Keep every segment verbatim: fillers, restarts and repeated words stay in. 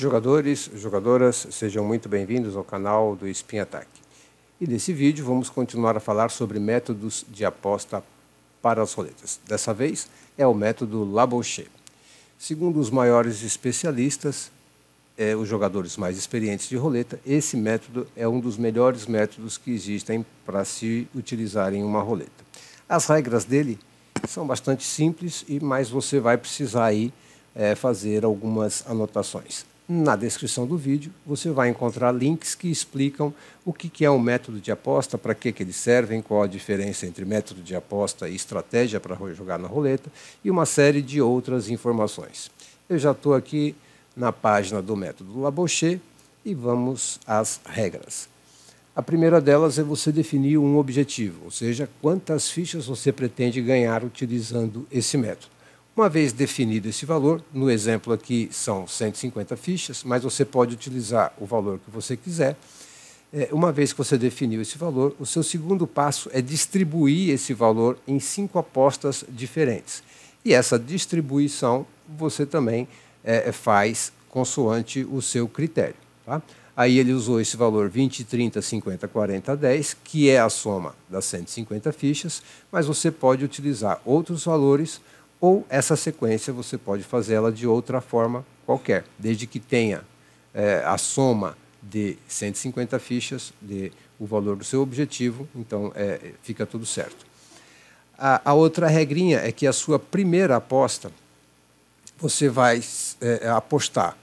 Jogadores, jogadoras, sejam muito bem-vindos ao canal do Spin Attack. E nesse vídeo vamos continuar a falar sobre métodos de aposta para as roletas. Dessa vez é o método Labouche. Segundo os maiores especialistas, é, os jogadores mais experientes de roleta, esse método é um dos melhores métodos que existem para se utilizar em uma roleta. As regras dele são bastante simples, e mas você vai precisar aí, é, fazer algumas anotações. Na descrição do vídeo você vai encontrar links que explicam o que, que é um método de aposta, para que, que eles servem, qual a diferença entre método de aposta e estratégia para jogar na roleta, e uma série de outras informações. Eu já estou aqui na página do método Labouche e vamos às regras. A primeira delas é você definir um objetivo, ou seja, quantas fichas você pretende ganhar utilizando esse método. Uma vez definido esse valor, no exemplo aqui são cento e cinquenta fichas, mas você pode utilizar o valor que você quiser. Uma vez que você definiu esse valor, o seu segundo passo é distribuir esse valor em cinco apostas diferentes. E essa distribuição você também é, faz consoante o seu critério. Tá? Aí ele usou esse valor vinte, trinta, cinquenta, quarenta, dez, que é a soma das cento e cinquenta fichas, mas você pode utilizar outros valores, ou essa sequência você pode fazê-la de outra forma qualquer, desde que tenha é, a soma de cento e cinquenta fichas, de o valor do seu objetivo, então é, fica tudo certo. A, a outra regrinha é que a sua primeira aposta, você vai é, apostar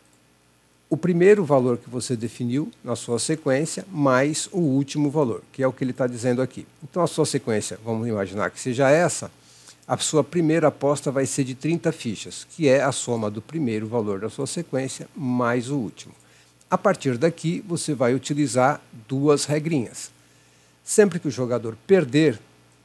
o primeiro valor que você definiu na sua sequência, mais o último valor, que é o que ele está dizendo aqui. Então a sua sequência, vamos imaginar que seja essa, a sua primeira aposta vai ser de trinta fichas, que é a soma do primeiro valor da sua sequência mais o último. A partir daqui, você vai utilizar duas regrinhas. Sempre que o jogador perder,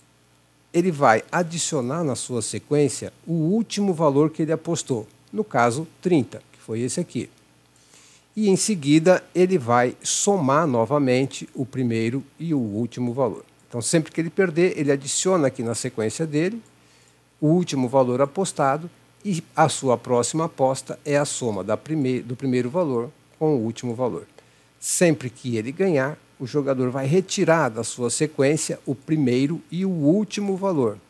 ele vai adicionar na sua sequência o último valor que ele apostou, no caso trinta, que foi esse aqui. E em seguida, ele vai somar novamente o primeiro e o último valor. Então, sempre que ele perder, ele adiciona aqui na sequência dele o último valor apostado, e a sua próxima aposta é a soma da prime- do primeiro valor com o último valor. Sempre que ele ganhar, o jogador vai retirar da sua sequência o primeiro e o último valor.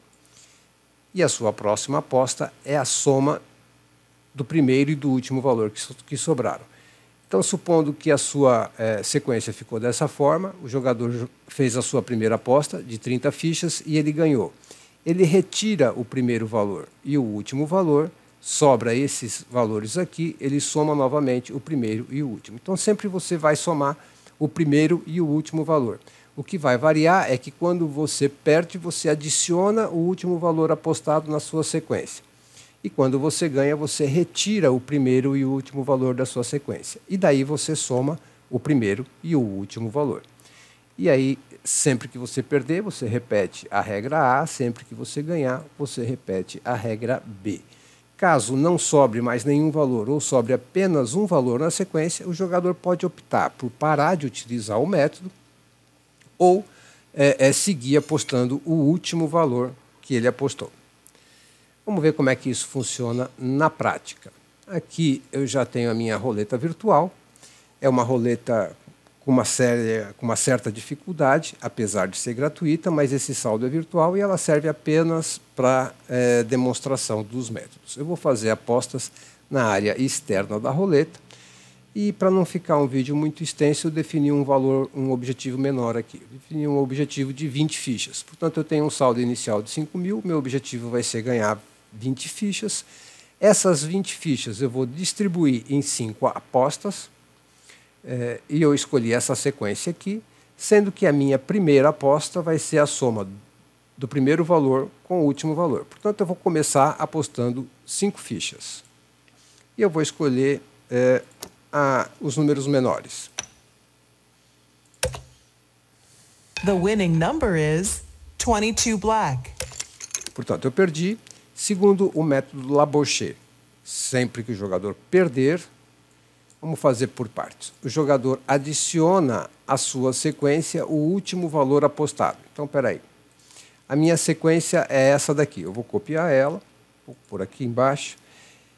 E a sua próxima aposta é a soma do primeiro e do último valor que, so- que sobraram. Então, supondo que a sua eh, sequência ficou dessa forma, o jogador fez a sua primeira aposta de trinta fichas e ele ganhou. Ele retira o primeiro valor e o último valor, sobra esses valores aqui, ele soma novamente o primeiro e o último. Então, sempre você vai somar o primeiro e o último valor. O que vai variar é que quando você perde, você adiciona o último valor apostado na sua sequência. E quando você ganha, você retira o primeiro e o último valor da sua sequência. E daí você soma o primeiro e o último valor. E aí, sempre que você perder, você repete a regra A, sempre que você ganhar, você repete a regra B. Caso não sobre mais nenhum valor ou sobre apenas um valor na sequência, o jogador pode optar por parar de utilizar o método ou é, é, seguir apostando o último valor que ele apostou. Vamos ver como é que isso funciona na prática. Aqui eu já tenho a minha roleta virtual, é uma roleta com uma, série, com uma certa dificuldade, apesar de ser gratuita, mas esse saldo é virtual e ela serve apenas para é, demonstração dos métodos. Eu vou fazer apostas na área externa da roleta, e para não ficar um vídeo muito extenso, eu defini um valor, um objetivo menor aqui. Eu defini um objetivo de vinte fichas. Portanto, eu tenho um saldo inicial de cinco mil, meu objetivo vai ser ganhar vinte fichas. Essas vinte fichas eu vou distribuir em cinco apostas, É, e eu escolhi essa sequência aqui, sendo que a minha primeira aposta vai ser a soma do primeiro valor com o último valor. Portanto, eu vou começar apostando cinco fichas. E eu vou escolher é, a, os números menores. The winning number is twenty-two black. Portanto, eu perdi. Segundo o método Labouche, sempre que o jogador perder, vamos fazer por partes. O jogador adiciona à sua sequência o último valor apostado. Então, espera aí. A minha sequência é essa daqui. Eu vou copiar ela, vou pôr aqui embaixo.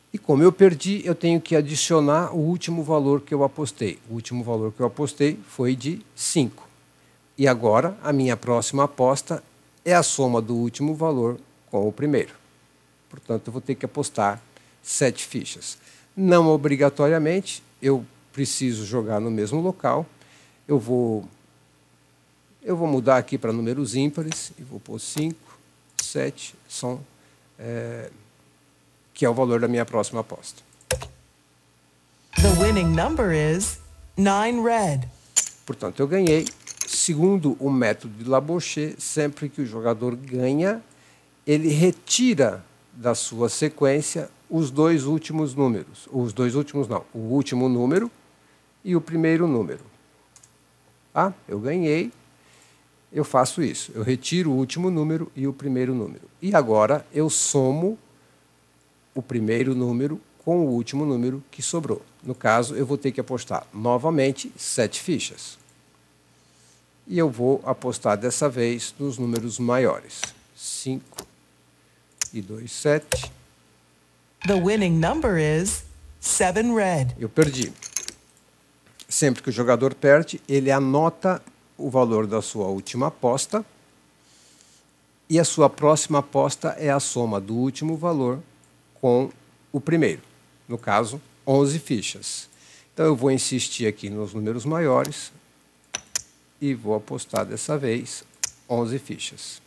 E como eu perdi, eu tenho que adicionar o último valor que eu apostei. O último valor que eu apostei foi de cinco. E agora, a minha próxima aposta é a soma do último valor com o primeiro. Portanto, eu vou ter que apostar sete fichas. Não obrigatoriamente, eu preciso jogar no mesmo local. Eu vou, eu vou mudar aqui para números ímpares e vou pôr cinco, sete, são, é, que é o valor da minha próxima aposta. The winning number is nine red. Portanto, eu ganhei. Segundo o método de Labouche, sempre que o jogador ganha, ele retira da sua sequência os dois últimos números. Os dois últimos não, o último número e o primeiro número. Ah, eu ganhei, eu faço isso. Eu retiro o último número e o primeiro número. E agora eu somo o primeiro número com o último número que sobrou. No caso, eu vou ter que apostar novamente sete fichas. E eu vou apostar dessa vez nos números maiores. cinco e dois, sete. The winning number is seven red. Eu perdi. Sempre que o jogador perde, ele anota o valor da sua última aposta e a sua próxima aposta é a soma do último valor com o primeiro. No caso, onze fichas. Então eu vou insistir aqui nos números maiores e vou apostar dessa vez onze fichas.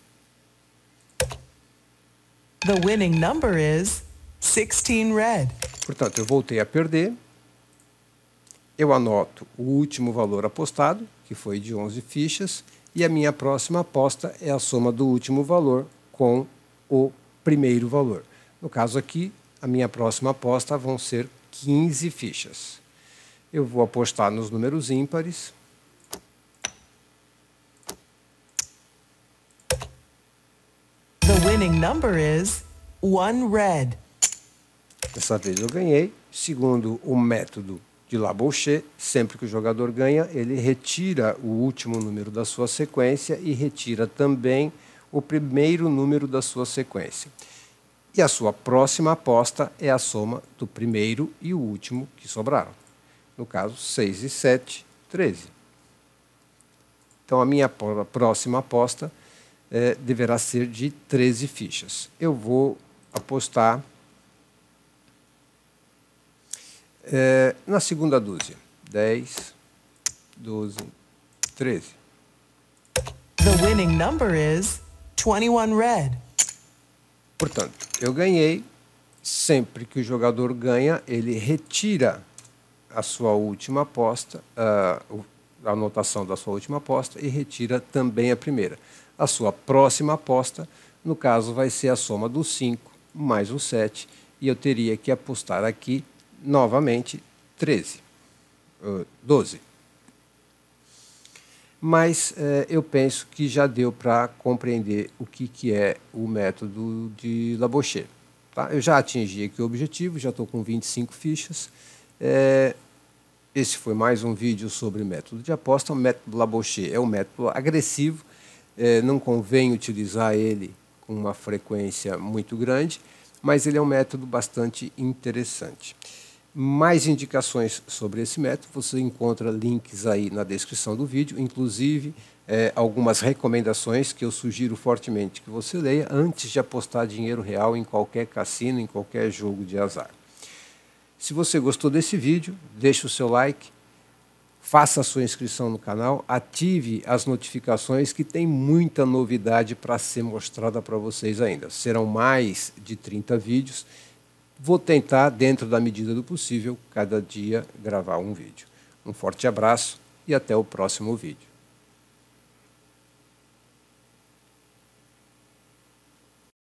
The winning number is sixteen red. Portanto, eu voltei a perder. Eu anoto o último valor apostado, que foi de onze fichas, e a minha próxima aposta é a soma do último valor com o primeiro valor. No caso aqui, a minha próxima aposta vão ser quinze fichas. Eu vou apostar nos números ímpares. The winning number is one red. Dessa vez eu ganhei. Segundo o método de Labouche, sempre que o jogador ganha, ele retira o último número da sua sequência e retira também o primeiro número da sua sequência. E a sua próxima aposta é a soma do primeiro e o último que sobraram. No caso, seis e sete, treze. Então, a minha próxima aposta é, deverá ser de treze fichas. Eu vou apostar é, na segunda dúzia. dez, doze, treze. The winning number is twenty-one red. Portanto, eu ganhei. Sempre que o jogador ganha, ele retira a sua última aposta, a, a anotação da sua última aposta e retira também a primeira. A sua próxima aposta, no caso, vai ser a soma do cinco mais o sete e eu teria que apostar aqui novamente treze, doze. Mas eh, eu penso que já deu para compreender o que, que é o método de Labouche. Tá? Eu já atingi aqui o objetivo, já estou com vinte e cinco fichas. É, esse foi mais um vídeo sobre método de aposta. O método Labouche é um método agressivo, é, não convém utilizar ele com uma frequência muito grande, mas ele é um método bastante interessante. Mais indicações sobre esse método, você encontra links aí na descrição do vídeo, inclusive é, algumas recomendações que eu sugiro fortemente que você leia antes de apostar dinheiro real em qualquer cassino, em qualquer jogo de azar. Se você gostou desse vídeo, deixe o seu like, faça a sua inscrição no canal, ative as notificações que tem muita novidade para ser mostrada para vocês ainda. Serão mais de trinta vídeos. Vou tentar, dentro da medida do possível, cada dia gravar um vídeo. Um forte abraço e até o próximo vídeo.